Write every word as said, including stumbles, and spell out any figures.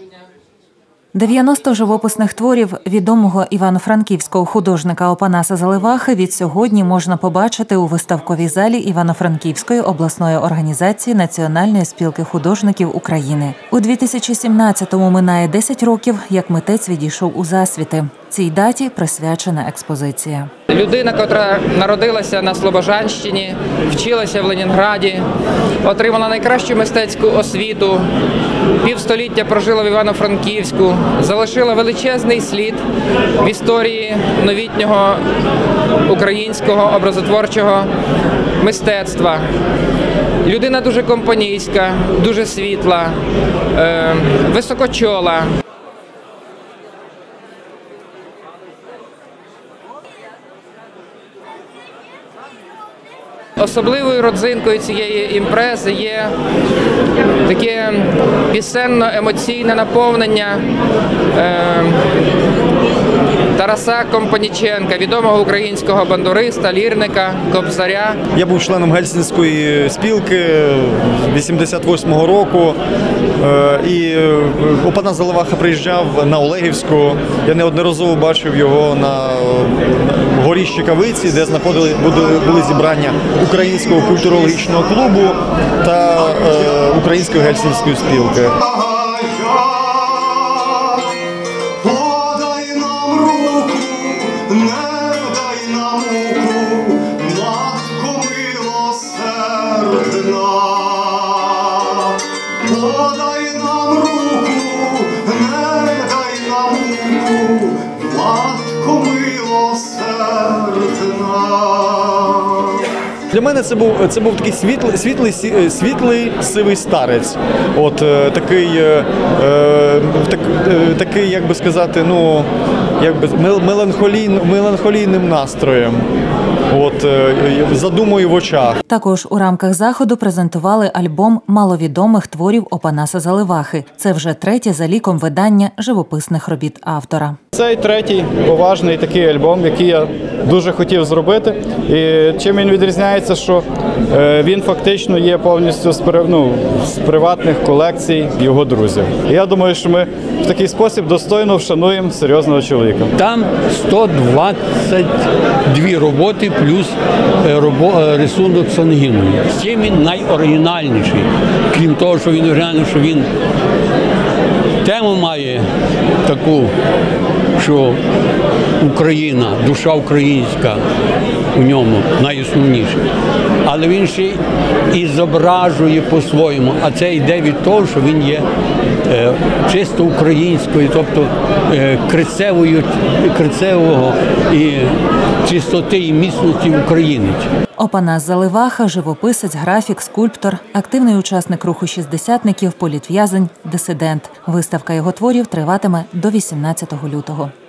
дев'яносто живописних творів відомого івано-франківського художника Опанаса Заливахи від сьогодні можна побачити у виставковій залі Івано-Франківської обласної організації Національної спілки художників України. У дві тисячі сімнадцятому минає десять років, як митець відійшов у засвіти. Цій даті присвячена експозиція. Людина, яка народилася на Слобожанщині, вчилася в Ленінграді, отримала найкращу мистецьку освіту, півстоліття прожила в Івано-Франківську, залишила величезний слід в історії новітнього українського образотворчого мистецтва. Людина дуже компанійська, дуже світла, е, високочола. Особливою родзинкою цієї імпрези є таке пісенно-емоційне наповнення е, Тараса Компаніченка, відомого українського бандуриста, лірника, кобзаря. Я був членом Гельсінської спілки вісімдесят восьмого року, і Опанас Заливаха приїжджав на Олегівську. Я неодноразово бачив його на горі Щекавиці, де знаходили, були зібрання Українського культурологічного клубу та Української Гельсінської спілки. Подай нам руку, не дай нам муку, матко милосердна. Для мене це був це був такий світлий, світлий, світлий сивий старець. От такий, е, так, такий, як би сказати, ну, якби меланхолійним, меланхолійним настроєм. От, задумою в очах. Також у рамках заходу презентували альбом маловідомих творів Опанаса Заливахи. Це вже третє за ліком видання живописних робіт автора. Цей третій поважний такий альбом, який я дуже хотів зробити. І чим він відрізняється, що він фактично є повністю з, ну, з приватних колекцій його друзів. І я думаю, що ми в такий спосіб достойно вшануємо серйозного чоловіка. Там сто двадцять дві роботи плюс рисунок сангіну. Чим він найоригінальніший, крім того, що він оригінальний, що він тему має таку, що Україна, душа українська у ньому найосновніша. Але він ще і зображує по-своєму, а це йде від того, що він є е, чисто українською, тобто е, крицевою, крицевого і чистоти і міцності українець. Опанас Заливаха – живописець, графік, скульптор, активний учасник руху шістдесятників, політв'язень, дисидент. Виставка його творів триватиме до вісімнадцятого лютого.